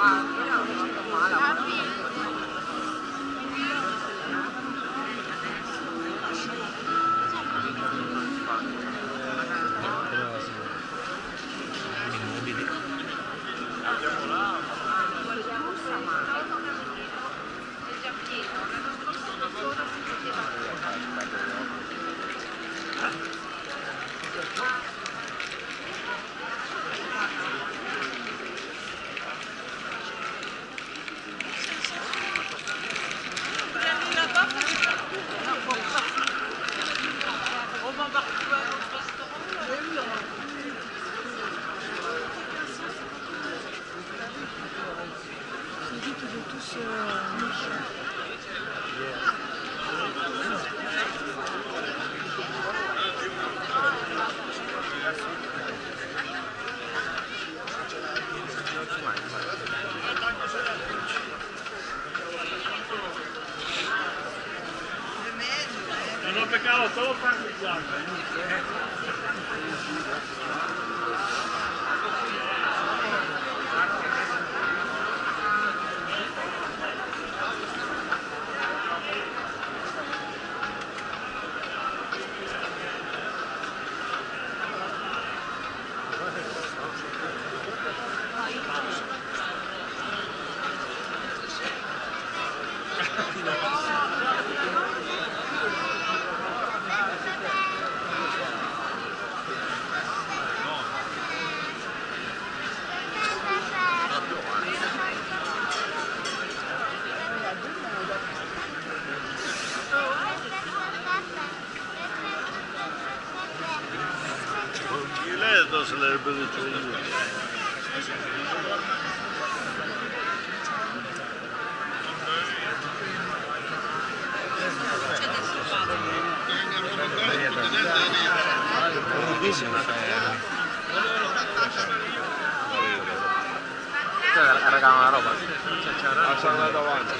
Non ho peccato solo partigiano. Se l'avrebbe detto io. Raga, una roba. Lasciala davanti.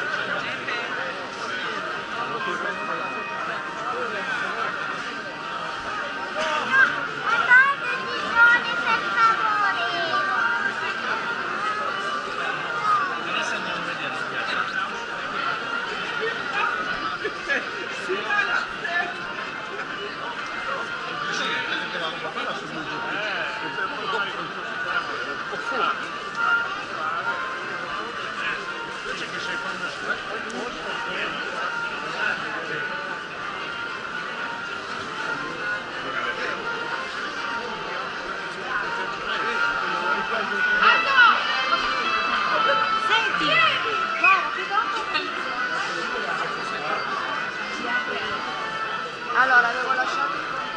Allora, devo lasciare...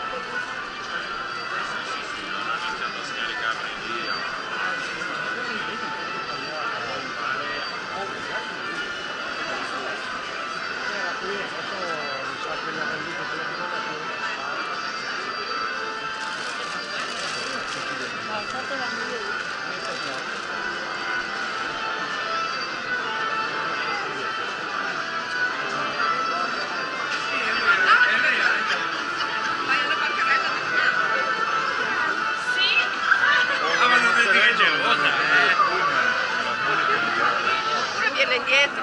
Indietro.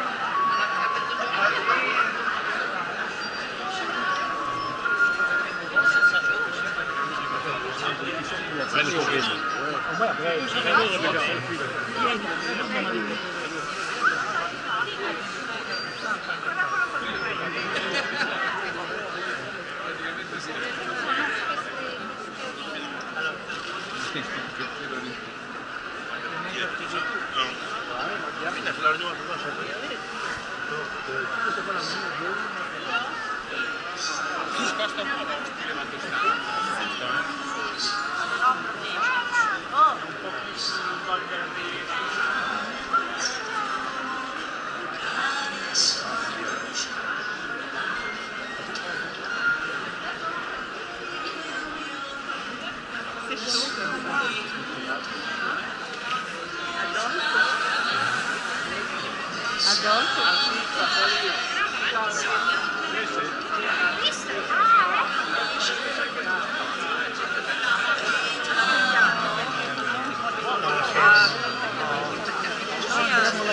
Sposta un po' lo stile valdostano. Un po' più sul Val Adolfo? Visto? Ah,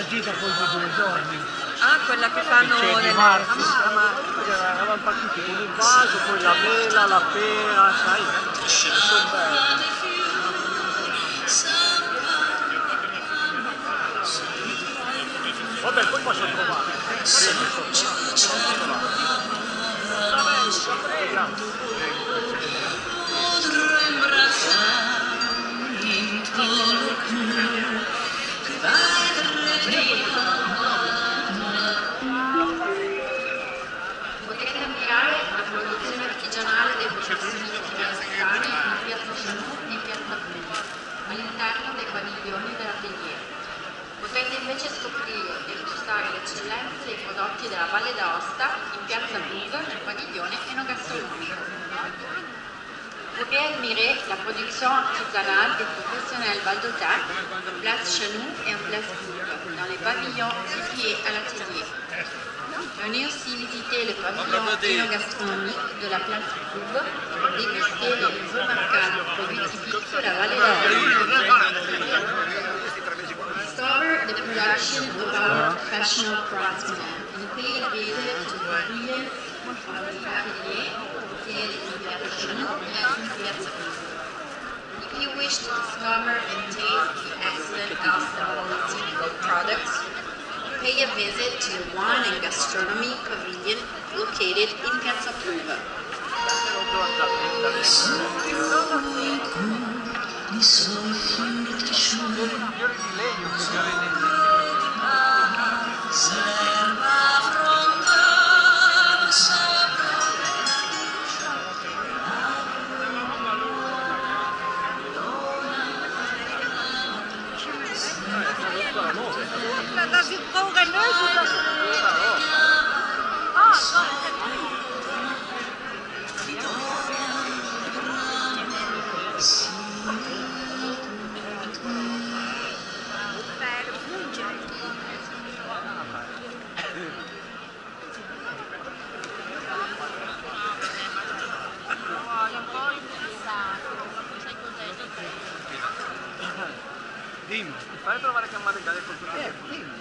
gita poi di 2 giorni. Ah, quella che fanno C'è di nelle... marzo. Ah, Eravamo partiti con il vaso, poi la mela, la pera, sai? Sono belli. Vabbè, poi posso trovare. Potete ammirare la produzione artigianale dei professionisti messicani in piazza Chanù e in piazza Blu, all'interno dei padiglioni dell'atelier. Potete invece scoprire e gustare l'eccellenza dei prodotti della Valle d'Aosta in piazza Blu, nel padiglione enogastronomico. Vous pouvez admirer la production artisanale des professionnels Valdota, place Chanou et en place Boucle, dans les pavillons situés à l'atelier. Venez aussi visiter le pavillon enogastronomique de la place Boucle pour déguster les remarquables produits typiques de la Valle d'Aosta. Discover the production of our professional craftsmen and pay a visit to the pavilion of the atelier located in Piazza Chanù and in Piazza Boucle. If you wish to discover and taste the excellent Aosta typical products, pay a visit to the Wine and Gastronomy Pavilion located in Piazza Boucle. Dimmi, fai provare a chiamare Gaia con tutto il dimmi.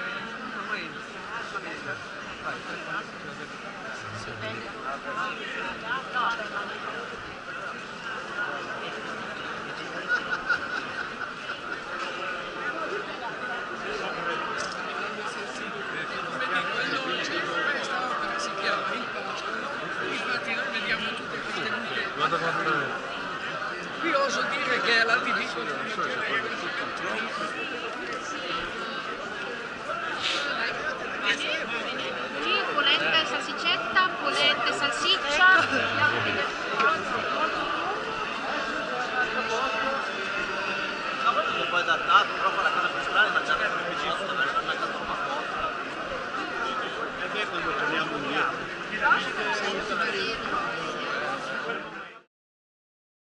Qui oso dire che è la TV. Polenta e salsicetta, polenta e salsiccia.